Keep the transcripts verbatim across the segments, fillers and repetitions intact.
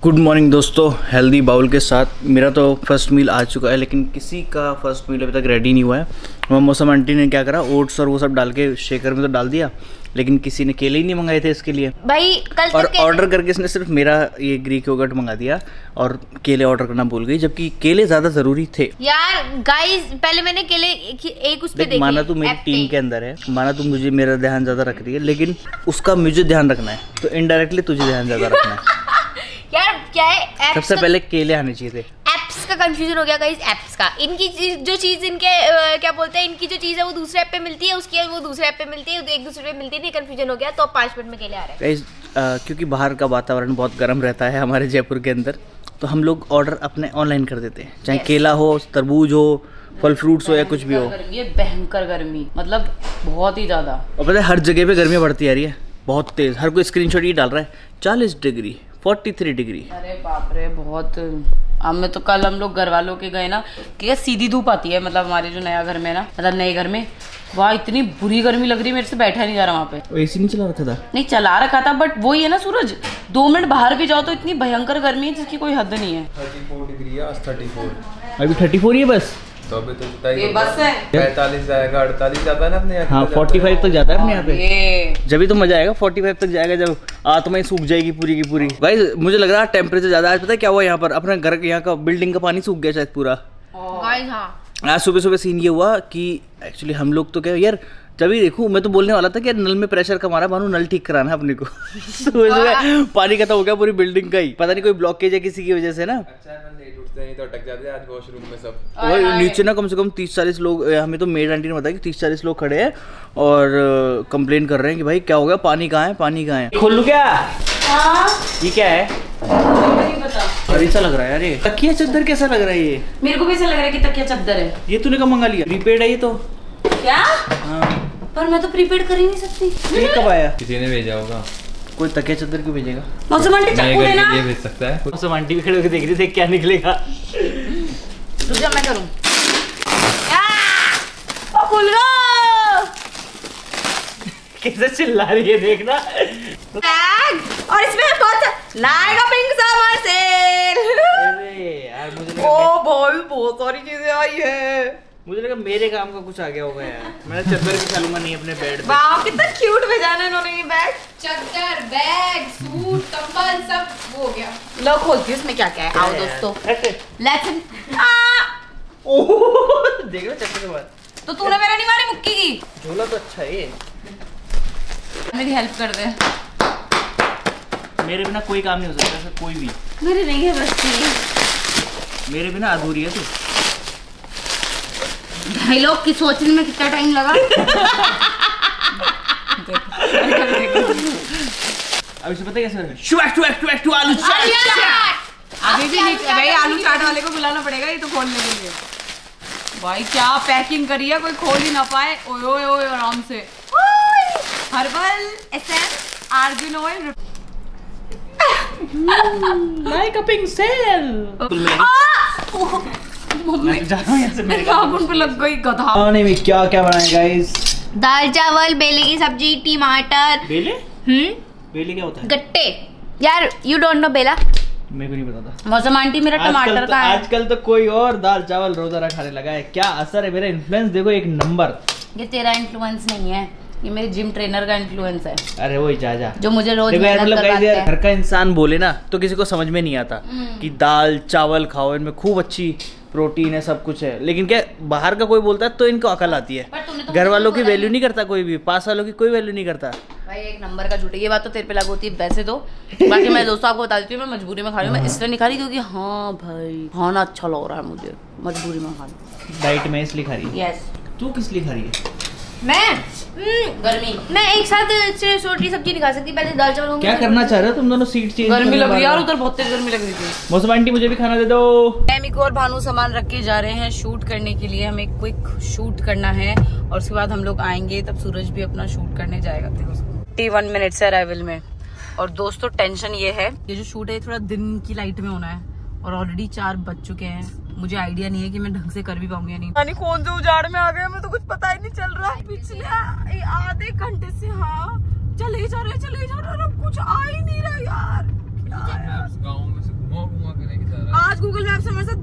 Good morning दोस्तों, healthy bowl के साथ मेरा तो फर्स्ट मील आ चुका है, लेकिन किसी का फर्स्ट मील अभी तक रेडी नहीं हुआ है। वहाँ मौसम आंटी ने क्या करा, ओट्स और वो सब डाल के शेकर में तो डाल दिया, लेकिन किसी ने केले ही नहीं मंगाए थे इसके लिए भाई। कल और ऑर्डर करके इसने सिर्फ मेरा ये ग्रीक योगर्ट मंगा दिया और केले ऑर्डर करना भूल गई, जबकि केले ज्यादा जरूरी थे। यार गाइस, पहले मैंने केले एक, एक उस पे देखे। माना तू मेरी टीम के अंदर है, माना तू मुझे मेरा ध्यान ज्यादा रख रही है, लेकिन उसका मुझे ध्यान रखना है, तो इनडायरेक्टली तुझे ध्यान ज्यादा रखना है। यार क्या है, सबसे पहले केले आने चाहिए थे। एप्स का कंफ्यूजन हो गया गाइस, एप्स का। इनकी चीज, जो चीज इनके आ, क्या बोलते हैं, इनकी जो चीज है वो दूसरे ऐप पे मिलती है, उसकी वो दूसरे ऐप पे मिलती है, एक दूसरे पे मिलती नहीं, कंफ्यूजन हो गया। तो अब पाँच मिनट में केले आ रहे हैं गाइस। क्योंकि बाहर का वातावरण बहुत गर्म रहता है हमारे जयपुर के अंदर, तो हम लोग ऑर्डर अपने ऑनलाइन कर देते हैं, चाहे yes. केला हो, तरबूज हो, फल फ्रूट्स हो या कुछ भी हो। ये भयंकर गर्मी, मतलब बहुत ही ज्यादा। और पता है हर जगह पे गर्मी बढ़ती आ रही है, बहुत तेज। हर कोई स्क्रीनशॉट ये डाल रहा है चालीस डिग्री, तैंतालीस डिग्री। अरे बाप रे, बहुत। अब मैं तो कल हम लोग घर वालों के गए ना कि सीधी धूप आती है, मतलब हमारे जो नया घर में ना, मतलब नए घर में, वहाँ इतनी बुरी गर्मी लग रही है, मेरे से बैठा नहीं जा रहा वहाँ पे। एसी नहीं चला रखा था? नहीं चला रखा था, बट वही है ना सूरज, दो मिनट बाहर भी जाओ तो इतनी भयंकर गर्मी है जिसकी कोई हद नहीं है। चौंतीस डिग्री है, आज चौंतीस। अभी चौंतीस ही है बस। तो अभी तो ये बस है पैंतालीस जाएगा, अड़तालीस जाता है ना अपने यहाँ। हाँ, पैंतालीस तक जाता है अपने यहाँ पे। जब भी तो मजा आएगा, पैंतालीस तक जाएगा जब आत्मा ही सूख जाएगी पूरी की पूरी। भाई मुझे लग रहा है टेम्परेचर ज्यादा। आज पता है क्या हुआ यहाँ पर, अपने घर यहाँ का बिल्डिंग का पानी सूख गया शायद पूरा। गाइस हाँ, आज सुबह सुबह सीन ये हुआ कि एक्चुअली हम लोग तो क्या यार, जब ही देखूं मैं तो बोलने वाला था कि नल में प्रेशर कम आ रहा है, भानु नल ठीक कराना है अपने को। सुबह सुबह पानी खत्म हो गया पूरी बिल्डिंग का ही, पता नहीं कोई ब्लॉकेज है किसी की वजह से ना। नहीं तो अटक जाते हैं आज वॉशरूम में सब। और नीचे ना कम से कम तीस चालीस लोग, हमें तो मेड आंटी ने बताया कि तीस चालीस लोग खड़े हैं और कंप्लेन कर रहे हैं कि भाई क्या हो गया, पानी कहाँ है, पानी कहाँ है। खोल लूं क्या? हाँ? ये क्या है? नहीं पता। अरे ऐसा लग रहा है यार, ये तकिया चद्दर कैसा लग रहा है ये? मेरे को भी ऐसा लग रहा है कि तकिया चद्दर है। ये तूने कब मंगा लिया? प्रीपेड है ये तो। क्या? हाँ। पर मैं तो प्रीपेड कर ही नहीं सकती। ये कब आया? किसी ने भेजा होगा। कोई तकिया चद्दर क्यों भेजेगा? मौसम आंटी चक्कू देना। ये भेज सकता है। मौसम आंटी भी खड़े होकर देख रही थी क्या निकलेगा। रुक जा, मैं करूं। आ! खुल गया। कैसे चिल्ला रही है देखना। और इसमें बहुत लाएगा पिंक समर सेल। अरे यार मुझे ओ भाई, बहुत सारी चीजें आई है। मुझे लगा मेरे काम का कुछ आ गया होगा यार। मैं चद्दर भी चलूंगा नहीं अपने बेड पे। वाह, कितना क्यूट भेजा है इन्होंने ये बैग। चद्दर, बैग, सूट, कंबल सब हो गया। लो खोलती हूँ, इसमें क्या क्या है। आओ दोस्तों, लेट्स। ओह देख लो चक्कर के बाद। तो तूने मेरा नहीं मारी मुक्की की? झोला तो अच्छा है ये। मेरी हेल्प कर दे। मेरे बिना कोई काम नहीं हो सकता, कोई भी। मेरी नहीं है बस। मेरे बिना अधूरी है तू। ढाई लोग की सोचने में कितना टाइम लगा। अब इसे पता है कैसे करना? शुएक शुएक शुएक टू आलू चाट। अभी भी नहीं भाई, आलू चाट वाले को बुलाना पड़ेगा ये तो खोलने के लिए। भाई क्या पैकिंग करी है, कोई खोल ही ना पाए। ओए ओए ओए, आराम से। Herbal essence, argan oil, like a pink sale. Mummy जा रहा हूं यहां से, मेरे नाखून पे लग गई गधा। खाने में क्या क्या बनाए गाइस? दाल चावल, बेले की सब्जी, टमाटर। बेले? हम्म बेले क्या होता है? गट्टे। यार यू डोंट नो बेला? मेरे को नहीं पता था। मौसम आंटी मेरा टमाटर तो, का है। आजकल तो कोई और दाल चावल रोजाना खाने लगा है। क्या असर है, मेरा इन्फ्लुएंस देखो एक नंबर। ये तेरा इन्फ्लुएंस नहीं है, ये मेरे जिम ट्रेनर का इन्फ्लुएंस है। अरे वही जा जा, जो मुझे रोज देखो यार, मतलब करवाते हैं। घर का इंसान बोले ना तो किसी को समझ में नहीं आता कि दाल चावल खाओ, इनमें खूब अच्छी प्रोटीन है, सब कुछ है। लेकिन क्या बाहर का कोई बोलता है तो इनको अकल आती है। तो घर वालों की वैल्यू नहीं करता कोई भी, पास वालों की कोई वैल्यू नहीं करता। भाई एक नंबर का झूठ है, ये बात तो तेरे पे लागू होती है वैसे तो। बाकी मैं दोस्तों आपको बता देती हूँ, मैं मजबूरी में खा रही हूँ। मैं इसलिए नहीं खा रही क्योंकि हाँ भाई खाना अच्छा लग रहा है मुझे, मजबूरी में खा रही। डाइट में इसलिए खा रही है। यस। तू किस लिए खा रही है? मैं गर्मी। मैं एक साथ रोटी सब्जी नहीं खा सकती, पहले दाल चावल। क्या करना चाह रहे हो तुम दोनों? Seat change. गर्मी लग रही है यार, उधर बहुत तेज गर्मी लग रही थी। मौसम आंटी मुझे भी खाना दे दो। एमिको और भानु सामान रख के जा रहे हैं शूट करने के लिए। हमें क्विक शूट करना है और उसके बाद हम लोग आएंगे, तब सूरज भी अपना शूट करने जाएगा। टी वन मिनट से अराइवल में। और दोस्तों टेंशन ये है, ये जो शूट है थोड़ा दिन की लाइट में होना है और ऑलरेडी चार बज चुके हैं। मुझे आइडिया नहीं है कि मैं ढंग से कर भी पाऊंगी या नहीं। यानी कौन से उजाड़ में आ गया, मैं तो कुछ पता ही नहीं चल रहा है। पिछले आधे घंटे से हाँ चले जा रहे चले जा रहे, कुछ आ ही नहीं रहा यार। गाँव में से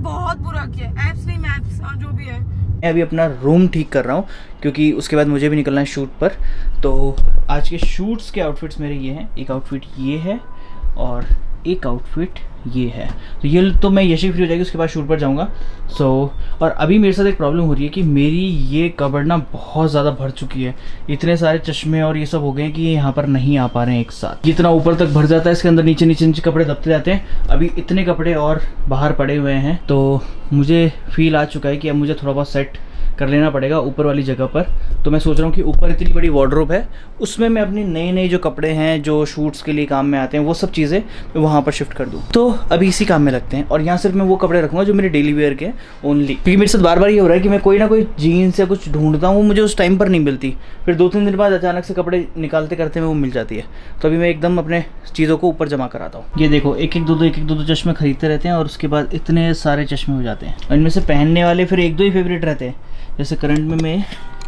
बहुत बुरा किया, एप्स नहीं मैप्स, हाँ जो भी है। मैं अभी अपना रूम ठीक कर रहा हूँ क्योंकि उसके बाद मुझे भी निकलना है शूट पर। तो आज के शूट्स के आउटफिट्स मेरे ये हैं, एक आउटफिट ये है और एक आउटफिट ये है। तो ये तो मैं यशी फ्री हो जाएगी, उसके बाद शूट पर जाऊंगा। सो so, और अभी मेरे साथ एक प्रॉब्लम हो रही है कि मेरी ये कबर्ड ना बहुत ज़्यादा भर चुकी है। इतने सारे चश्मे और ये सब हो गए हैं कि ये यहाँ पर नहीं आ पा रहे हैं एक साथ। जितना ऊपर तक भर जाता है इसके अंदर नीचे नीचे नीचे कपड़े दबते जाते हैं। अभी इतने कपड़े और बाहर पड़े हुए हैं तो मुझे फील आ चुका है कि अब मुझे थोड़ा बहुत सेट कर लेना पड़ेगा ऊपर वाली जगह पर। तो मैं सोच रहा हूँ कि ऊपर इतनी बड़ी वार्डरोब है, उसमें मैं अपनी नए नए जो कपड़े हैं जो शूट्स के लिए काम में आते हैं वो सब चीज़ें मैं वहाँ पर शिफ्ट कर दूँ। तो अभी इसी काम में लगते हैं और यहाँ सिर्फ मैं वो कपड़े रखूँगा जो मेरे डेली वेयर के ओनली। क्योंकि मेरे साथ बार बार ये हो रहा है कि मैं कोई ना कोई जीन्स या कुछ ढूंढता हूँ, वो मुझे उस टाइम पर नहीं मिलती, फिर दो तीन दिन बाद अचानक से कपड़े निकालते करते में वो मिल जाती है। तो अभी मैं एकदम अपने चीज़ों को ऊपर जमा कराता हूँ। ये देखो एक एक दो दो एक एक दो दो चश्मे खरीदते रहते हैं और उसके बाद इतने सारे चश्मे हो जाते हैं। और इनमें से पहनने वाले फिर एक दो ही फेवरेट रहते हैं। जैसे करंट में मैं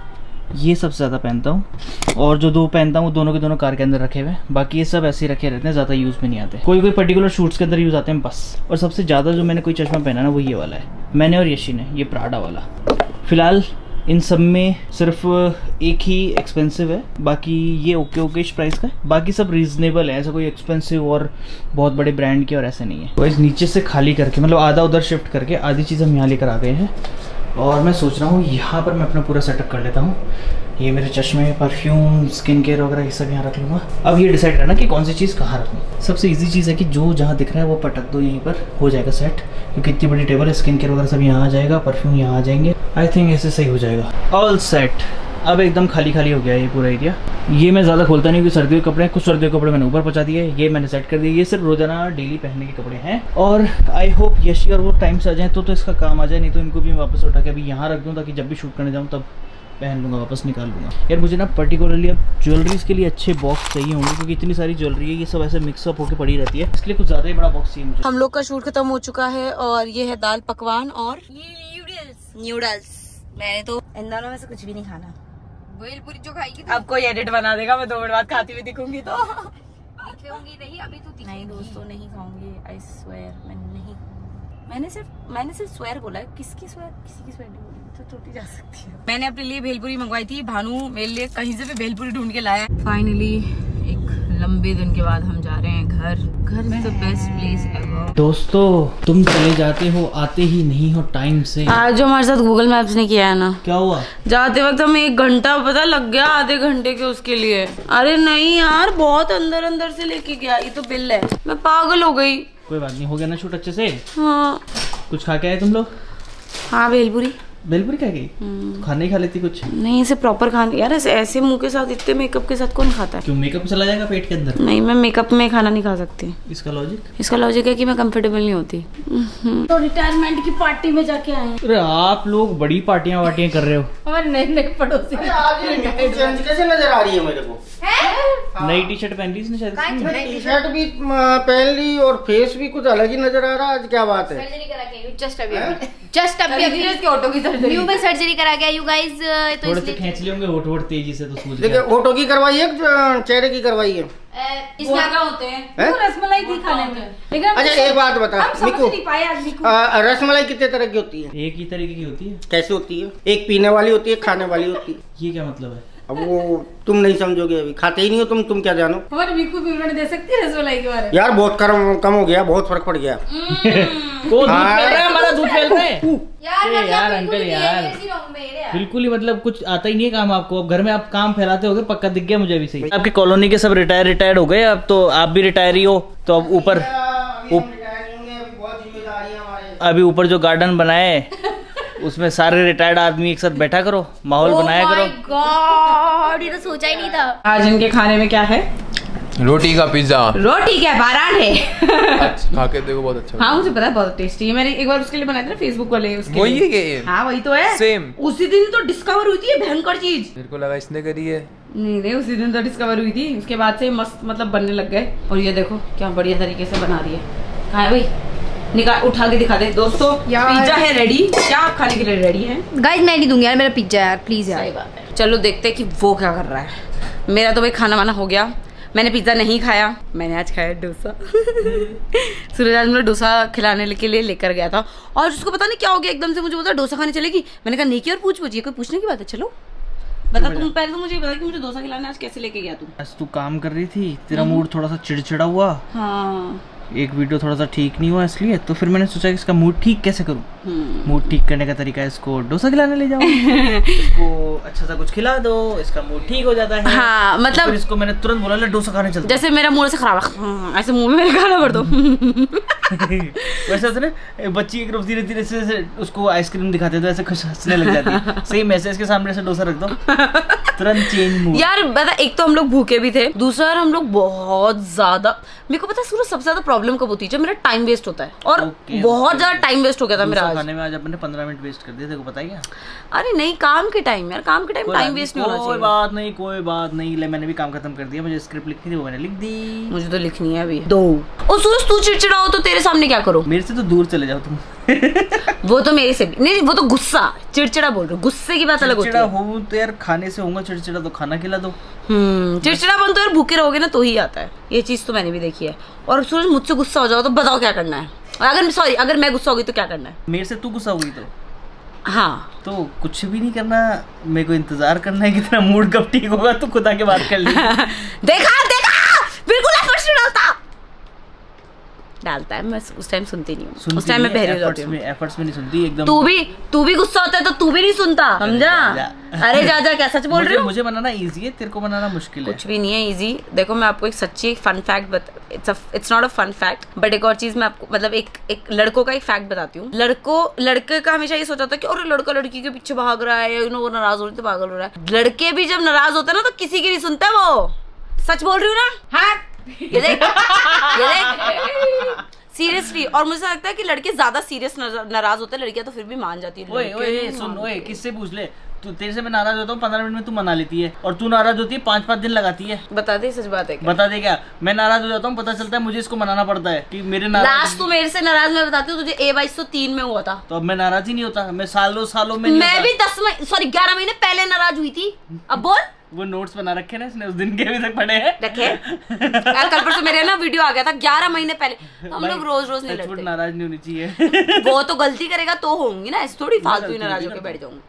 ये सबसे ज़्यादा पहनता हूँ और जो दो पहनता हूँ वो दोनों के दोनों कार के अंदर रखे हुए हैं। बाकी ये सब ऐसे ही रखे रहते हैं, ज़्यादा यूज़ में नहीं आते। कोई कोई पर्टिकुलर शूट्स के अंदर यूज़ आते हैं बस। और सबसे ज़्यादा जो मैंने कोई चश्मा पहना ना वो ये वाला है, मैंने और यशी ने, ये प्राडा वाला। फिलहाल इन सब में सिर्फ एक ही एक्सपेंसिव है, बाकी ये ओके ओके इस प्राइस का है। बाकी सब रीजनेबल है, ऐसा कोई एक्सपेंसिव और बहुत बड़े ब्रांड के और ऐसे नहीं है। तो इस नीचे से खाली करके मतलब आधा उधर शिफ्ट करके आधी चीज़ हम यहाँ लेकर आ गए हैं और मैं सोच रहा हूँ यहाँ पर मैं अपना पूरा सेटअप कर लेता हूँ। ये मेरे चश्मे, परफ्यूम, स्किन केयर वगैरह ये सब यहाँ रख लूँगा। अब ये डिसाइड करना कि कौन सी चीज़ कहाँ रखूँ। सबसे इजी चीज़ है कि जो जहाँ दिख रहा है वो पटक दो, यहीं पर हो जाएगा सेट। क्योंकि इतनी बड़ी टेबल है, स्किन केयर वगैरह सब यहाँ आ जाएगा, परफ्यूम यहाँ आ जाएंगे। आई थिंक ऐसे सही हो जाएगा। All set. अब एकदम खाली खाली हो गया ये पूरा एरिया। ये मैं ज़्यादा खोलता नहीं क्योंकि सर्दियों के कपड़े हैं, कुछ सर्दियों के कपड़े मैंने ऊपर पहुँचा दिए, ये मैंने सेट कर दिए। ये सिर्फ रोजाना डेली पहनने के कपड़े हैं और आई होप यशी और वो टाइम से आ जाए तो तो इसका काम आ जाए, नहीं तो इनको भी मैं वापस उठा के अभी यहाँ रख दूँ ताकि जब भी शूट करने जाऊँ तब पहन लूँगा, वापस निकाल लूँगा। यार मुझे ना पर्टिकुलरली अब ज्वेलरीज के लिए अच्छे बॉक्स चाहिए होंगे क्योंकि इतनी सारी ज्वेलरी है, ये सब ऐसे मिक्सअप होकर पड़ी रहती है, इसके लिए कुछ ज़्यादा ही बड़ा बॉक्स चाहिए मुझे। हम लोग का शूट खत्म हो चुका है और ये है दाल पकवान और ये न्यूडल्स न्यूडल्स मैंने तो इन दोनों में से कुछ भी नहीं खाना। भेलपुरी जो खाएगी अब कोई एडिट बना देगा, मैं दो मिनट बाद खाती हुई दिखूंगी तो दिखेंगी नहीं, अभी तो नहीं दोस्तों नहीं खाऊंगी। आई स्वेयर मैं नहीं, मैंने सिर्फ मैंने सिर्फ स्वेयर बोला है। किसकी स्वेयर? किसी की स्वेयर नहीं बोली तो टूटी जा सकती है। मैंने अपने लिए भेलपुरी मंगवाई थी, भानु मेरे लिए कहीं से भी भेलपुरी ढूंढ के लाया। फाइनली एक लंबे दिन के बाद हम जा रहे हैं घर। घर is the best place ever. दोस्तों तुम चले जाते हो, आते ही नहीं हो टाइम से। आज जो हमारे साथ गूगल मैप्स ने किया है ना, क्या हुआ? जाते वक्त हमें एक घंटा पता लग गया, आधे घंटे के उसके लिए। अरे नहीं यार, बहुत अंदर अंदर से लेके गया। ये तो बिल है, मैं पागल हो गई। कोई बात नहीं, हो गया ना शूट अच्छे से? हाँ कुछ खा के आए तुम लोग? हाँ भेलपुरी। भेलपुरी खा गई? खाना ही खा लेती कुछ? नहीं इसे प्रॉपर खाने यार, ऐसे ऐसे मुंह के साथ इतने मेकअप के साथ कौन खाता है? क्यों, मेकअप चला जाएगा पेट के अंदर? नहीं मैं मेकअप में खाना नहीं खा सकती। इसका लॉजिक? इसका लॉजिक है कि मैं कंफर्टेबल नहीं होती। तो रिटायरमेंट की पार्टी में जाके आए। अरे आप लोग बड़ी पार्टियां वार्टियां कर रहे हो। और नए नए पड़ोसी कैसे नजर आ रही है मेरे को? नई टी शर्ट पहन ली इसने शायद। टी शर्ट भी पहन ली और फेस भी कुछ अलग ही नजर आ रहा है। आज क्या बात है? सर्जरी करा के जस्ट अभी जस्ट अभी इसके ऑटो की सर्जरी न्यू में सर्जरी करा के यू गाइस। तो थोड़े से खींच लिए होंगे होठ होठ तेजी से तो सूझ देखिए, गया। होठों की करवाई है, चेहरे की करवाई है। इसमें क्या होते हैं? रसमलाई थी खाने में। लेकिन अच्छा एक बात बता मिकू, मिकू, रसमलाई कितने तरह की होती है? एक ही तरीके की होती है। कैसे होती है? एक पीने वाली होती है, खाने वाली होती है। ये क्या मतलब है? अब वो तुम नहीं समझोगे, अभी खाते ही नहीं हो तुम तुम क्या जानो? हमारे मिकू विवरण दे सकती है रसमलाई के बारे में? यार बहुत कम कम हो गया, बहुत फर्क पड़ गया। वो दूध फेल रहा है, हमारा दूध फेल रहा है। यार ए यार अंकल यार, बिल्कुल ही मतलब कुछ आता ही नहीं है काम आपको। अब घर में आप काम फैलाते होगे, पक्का दिख गया मुझे अभी सही। आपके कॉलोनी के सब रिटायर रिटायर्ड हो गए, अब तो आप भी रिटायर ही हो। तो अब ऊपर अभी ऊपर जो गार्डन बनाए उसमें सारे रिटायर्ड आदमी एक साथ बैठा करो, माहौल बनाया करो। गॉड, ये तो सोचा ही नहीं था। आज इनके खाने में क्या है? रोटी का पिज्जा। रोटी क्या बारात है? अच्छा, खा के देखो बहुत अच्छा। हाँ मुझे पता है, बहुत टेस्टी है। मैंने एक बार उसके लिए बनाया था ना फेसबुक वाले, उसके वही लिए। है। हाँ वही तो है, सेम। उसी दिन तो डिस्कवर हुई थी ये भयंकर चीज। मेरे को लगा इसने करी है। नहीं नहीं, उसी दिन तो डिस्कवर हुई थी, उसके बाद से मस्त मतलब बनने लग गए। और ये देखो क्या बढ़िया तरीके से बना रही है। कहाँ है भाई, निकाल उठा के दिखा दे। दोस्तों पिज्जा है रेडी, क्या आप खाने के लिए रेडी हैं? गाइस मैं नहीं दूंगी यार मेरा पिज्जा यार, प्लीज यार। सही बात है, चलो देखते हैं कि वो क्या कर रहा है। मेरा तो भाई खाना वाना हो गया, मैंने पिज्जा नहीं खाया, मैंने आज खाया डोसा। सूरज आज मुझे डोसा खिलाने के लिए लेकर गया था और उसको पता नहीं क्या हो गया, एकदम से मुझे बोला डोसा खाने चलेगी। मैंने कहा नहीं की और पूछ पूछिए, कोई पूछने की बात है, चलो बता। तुम पहले तो मुझे बता कि मुझे डोसा खिलाने आज कैसे लेके गया तू? आज तू काम कर रही थी, तेरा मूड थोड़ा सा चिड़चिड़ा हुआ। हाँ, एक वीडियो थोड़ा सा ठीक नहीं हुआ, इसलिए तो फिर मैंने सोचा कि इसका मूड ठीक कैसे करूं। मूड ठीक करने का तरीका है इसको डोसा खिलाने ले जाओ। इसको अच्छा सा कुछ खिला दो, इसका मूड ठीक हो जाता है। हाँ, मतलब फिर इसको मैंने तुरंत बोला ले डोसा खाने चलते। जैसे मेरा मूड से खराब है, ऐसे मुंह में मेरे खाना भर दो। वैसे होता ना, बच्ची एक धीरे धीरे से उसको आइसक्रीम दिखाते तो ऐसे खुश हंसने लग जाती है। सेम ऐसे इसके सामने से डोसा रख दो, तुरंत चेंज मूड। यार बता, एक तो हम लोग भूखे भी थे, दूसरा हम लोग बहुत ज्यादा, मेरे को पता है सूरज सबसे ज्यादा प्रॉब्लम कब होती है, जब मेरा टाइम वेस्ट होता है। और okay, बहुत okay, ज्यादा टाइम वेस्ट हो गया था मेरा आज। खाने में आज अपने पंद्रह मिनट वेस्ट कर दिए, तेरे को पता ही है। अरे नहीं, काम के टाइम यार, काम के टाइम टाइम वेस्ट नहीं होना चाहिए। कोई बात नहीं, कोई बात नहीं। ले मैंने भी काम खत्म कर दिया, मुझे स्क्रिप्ट लिखनी थी वो मैंने लिख दी। मुझे तो लिखनी है अभी दो। और सूरज तू चिड़चिड़ा हो तो तेरे सामने क्या करो? मेरे से तो दूर चले जाओ तुम। वो तो मेरे से भी नहीं, वो तो गुस्सा, चिड़चिड़ा बोल रहे हो, गुस्से की बात अलग होती है। चिड़चिड़ा हूँ तो यार खाने से होऊंगा चिड़चिड़ा, तो खाना खिला दो। हम्म चिड़चिड़ापन तो यार भूखे रहोगे ना तो ही आता है, ये चीज तो मैंने भी देखी है। और सूरज मुझसे गुस्सा हो जाओ तो बताओ क्या करना है? अगर सॉरी अगर मैं गुस्सा हो गई तो क्या करना है? मेरे से तू गुस्सा हो गई तो हाँ, तो कुछ भी नहीं करना, मेरे को इंतजार करना है कि तेरा मूड कब ठीक होगा तो खुद आके बात कर ले। देखा देखा, बिल्कुल एफर्ट्स नहीं डालता डालता है, मैं उस टाइम सुनती नहीं हूँ, उस टाइम मैं बहरी हो जाती हूँ। एफर्ट्स में नहीं सुनती एकदम। तू भी तू भी गुस्सा होता है तो तू भी नहीं सुनता, समझा? अरे जा जा, क्या सच बोल रही हूँ? मुझे बनाना इजी है, तेरे को बनाना मुश्किल है। कुछ भी नहीं है इजी। देखो मैं आपको एक सच्ची फन फैक्ट बता, it's it's not a fun fact but एक और चीज मैं आपको, मतलब एक एक लड़कों का एक फैक्ट बताती हूँ। लड़कों लड़के का हमेशा ये सोचा था कि अरे लड़का लड़की के पीछे भाग रहा है, यू नो वो नाराज हो रही तो पागल हो रहा है। लड़के भी जब नाराज होते हैं ना तो किसी की नहीं सुनता वो। सच बोल रही हूँ ना? हाँ, ये देख ये देख सीरियसली। और मुझे लगता है कि लड़के ज्यादा सीरियस नाराज होते हैं, लड़कियां तो फिर भी मान जाती है। ओए ओए सुन, ओए किससे पूछ ले, तू तेरे से मैं नाराज होता हूँ पंद्रह मिनट में तू मना लेती है, और तू नाराज होती है पाँच पाँच दिन लगाती है। बता दे, सच बात है क्या? बता दे क्या? मैं नाराज हो जाता हूँ, पता चलता है मुझे इसको मनाना पड़ता है कि मेरे नाराज। लास्ट तू मेरे से नाराज मैं बताती हूँ तुझे ए बाईस सौ तीन में हुआ था, तो अब मैं नाराज ही नहीं होता, मैं सालों सालों में नहीं मैं होता। भी दस महीने सॉरी ग्यारह महीने पहले नाराज हुई थी। अब बोल। वो नोट्स बना रखे ना इसने, उस दिन के अभी तक पड़े हैं रखे यार। कल परसों मेरे ना वीडियो आ गया था ग्यारह महीने पहले। हम लोग रोज रोज नहीं लड़ते, नाराज नहीं होनी चाहिए। वो तो गलती करेगा तो होंगी ना, ऐसे थोड़ी फालतू ही नाराज होकर बैठ जाऊंगी।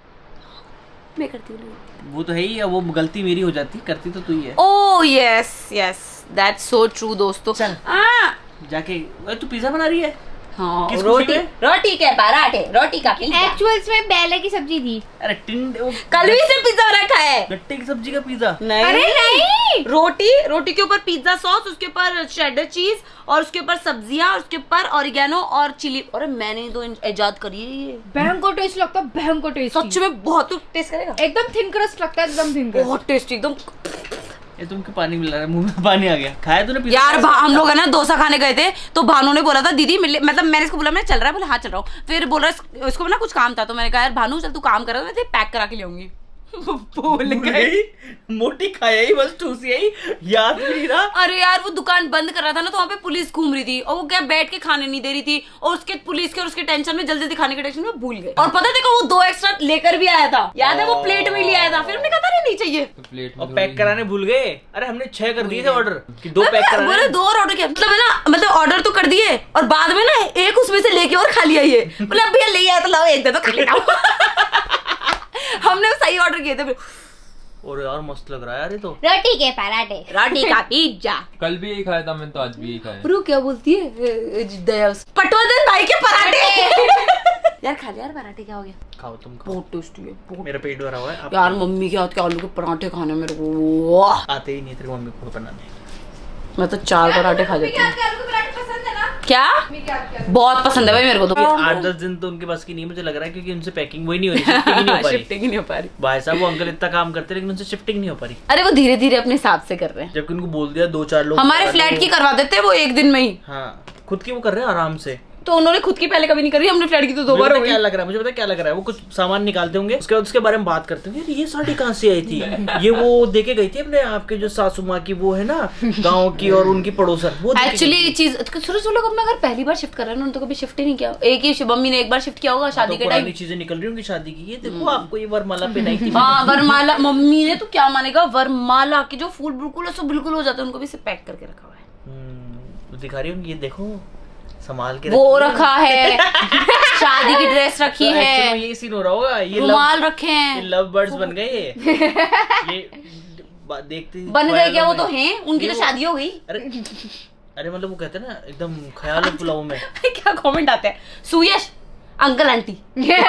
मैं करती हूँ वो तो है ही, वो गलती मेरी हो जाती, करती तो तू ही है। Oh yes yes that's so true दोस्तों। चल जाके तू पिज्जा बना रही है। हाँ, किस रोटी खुशी में? रोटी के पराठे, रोटी का पिज्जा। एक्चुअल्स में बेले की सब्जी थी। अरे टिंड वो कल भी से पिज्जा रखा है, गट्टे की सब्जी का पिज्जा। नहीं अरे नहीं, रोटी रोटी के ऊपर पिज्जा सॉस, उसके ऊपर शेडर चीज और उसके ऊपर सब्जियां, उसके ऊपर ऑरिगेनो और चिली। अरे मैंने तो इजाद करी है ये। भयंकर टेस्ट लगता है, भयंकर टेस्ट। सच में बहुत टेस्ट करेगा, एकदम थिन क्रस्ट लगता है, एकदम थिन क्रस्ट। बहुत टेस्टी एकदम। ये तुमको पानी मिला रहा है, मुंह में पानी आ गया। खाया तूने पिज्जा? यार हम लोग है ना डोसा खाने गए थे तो भानु ने बोला था दीदी मिले, मतलब मैंने इसको बोला मैं चल रहा है, बोला हाँ चल रहा हूँ। फिर बोल रहा इसको ना कुछ काम था तो मैंने कहा यार भानु चल तू काम कर रहा है, मैं पैक करा के ले आऊंगी। भूल गई, मोटी खाया ही बस, ठूसी ही याद भी नहीं रहा। अरे यार वो दुकान बंद कर रहा था ना तो वहाँ पे पुलिस घूम रही थी और वो क्या बैठ के खाने नहीं दे रही थी, और उसके पुलिस के और उसके टेंशन में जल्दी जल्दी खाने के टेंशन में भूल गए। और पता देखो वो दो एक्स्ट्रा लेकर भी आया था, याद है? वो प्लेट में ले आया था, फिर हमने कहा था नहीं चाहिए प्लेट और पैक कराने भूल गए। अरे हमने छह कर दिए थे ऑर्डर कि दो पैक कराने। बोले दो और ऑर्डर किया, मतलब है ना, मतलब ऑर्डर तो कर दिए और बाद में ना एक उसमें से लेके और खा लिया। ये बोले अब भैया ले आया तो लाओ एक दे दो खा लेता हूं। हमने सही ऑर्डर किए थे। और यार मस्त लग रहा है यार ये तो। रोटी के पराठे, रोटी का पिज्जा। कल भी यही खाया था मैंने, तो आज भी यही खाया। रू क्या बोलती है दया, पटवर्धन भाई के पराठे। यार खा लिया यार पराठे, क्या हो गया? खाओ तुम खाओ। बहुत टेस्टी है, बहुत। मेरा पेट भरा हुआ है यार मम्मी के हाथ के आलू के पराठे खाने मेरे को आते ही नहीं तेरे मम्मी को बनाने। मैं तो चार पराठे खा जाती हूँ। क्या बहुत पसंद है भाई मेरे को तो। आठ दस दिन तो उनके पास की नहीं मुझे लग रहा है, क्योंकि उनसे पैकिंग वही नहीं हो रही, शिफ्टिंग ही नहीं हो पा रही। शिफ्टिंग ही नहीं हो पा रही भाई साहब, वो अंकल इतना काम करते हैं लेकिन उनसे शिफ्टिंग नहीं हो पा रही। अरे वो धीरे धीरे अपने हिसाब से कर रहे हैं, जबकि उनको बोल दिया दो चार लोग हमारे फ्लैट की करवा देते हैं वो एक दिन में ही। हाँ खुद की वो कर रहे हैं आराम से। तो उन्होंने खुद की पहले कभी नहीं करी, हमने फ्रेंड की तो दो बार हो गई। क्या लग रहा है मुझे, पता क्या लग रहा है, वो कुछ सामान निकालते होंगे, उसके बाद उसके बारे में बात करते होंगे, ये साड़ी कहाँ से आई थी, ये वो देके गई थी अपने आपके जो सासू माँ की वो है ना गाँव की और उनकी पड़ोसन, वो एक्चुअली चीज सूरज वो लोग अपना घर पहली बार शिफ्ट कर रहे हैं, उन्होंने तो कभी शिफ्ट ही नहीं किया। एक ही मम्मी ने एक बार शिफ्ट किया होगा शादी के टाइम, चीजें निकल रही होंगी शादी की, ये देखो आपको ये वरमाला पहनाई थी। हाँ वरमाला, मम्मी ने तो क्या मानेगा, वरमाला के जो फूल बिल्कुल ऐसे बिल्कुल हो जाते हैं उनको भी से पैक करके रखा हुआ है। दिखा रही हूँ, ये देखो संभाल के वो रखा है, शादी की ड्रेस रखी तो है, ये सीन हो रहा होगा, ये रुमाल रखे हैं, ये लव बर्ड्स बन गए ये ये देखते बन गए क्या, वो तो हैं, उनकी तो शादी हो गई। अरे अरे मतलब वो कहते हैं ना एकदम ख्याल है पुलाव में। क्या कमेंट आते हैं, सुयश अंकल आंटी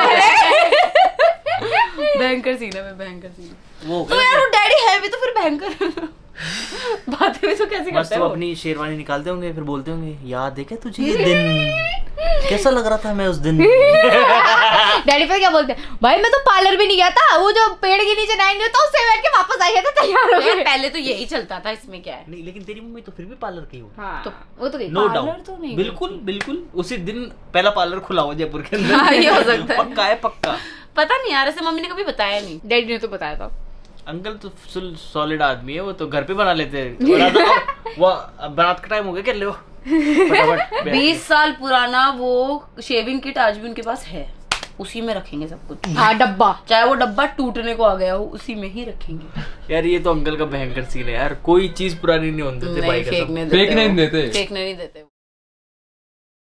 भयंकर सीन है, भयंकर सीन वो तो यार वो डैडी है भी तो फिर भयंकर बातें भी तो कैसे करते हैं, अपनी शेरवानी निकालते होंगे फिर बोलते होंगे, याद है क्या तुझे ये दिन कैसा लग रहा था मैं उस दिन। डैडी पर क्या बोलते हैं, भाई मैं तो पार्लर भी नहीं गया था, वो जो पेड़ के नीचे नाइन होता उससे बैठ के वापस आई था तैयार हो गए। पहले तो यही चलता था, इसमें क्या है। नहीं लेकिन तेरी मम्मी तो फिर भी पार्लर की हो। हाँ, तो वो तो नो डाउट, बिल्कुल बिल्कुल उसी दिन पहला पार्लर खुला हुआ जयपुर के अंदर। हाँ, ये हो सकता है, पक्का है पक्का। पता नहीं यार, ऐसे मम्मी ने कभी बताया नहीं, डैडी ने तो बताया था। अंकल तो सॉलिड आदमी है, वो तो घर पे बना लेते हैं। वो बारात का टाइम हो गया क्या, लो बीस साल पुराना वो शेविंग किट आज भी उनके पास है, उसी में रखेंगे सब कुछ। हाँ डब्बा, चाहे वो डब्बा टूटने को आ गया हो उसी में ही रखेंगे। यार ये तो अंकल का भयंकर सीन है यार, कोई चीज पुरानी नहीं होने देते, नहीं फेंकने फेंकने नहीं देते, फेंकने नहीं देते।